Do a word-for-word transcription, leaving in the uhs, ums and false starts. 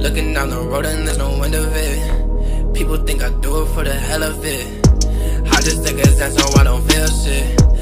Looking down the road and there's no end of it. People think I do it for the hell of it. I just take a chance so I don't feel shit.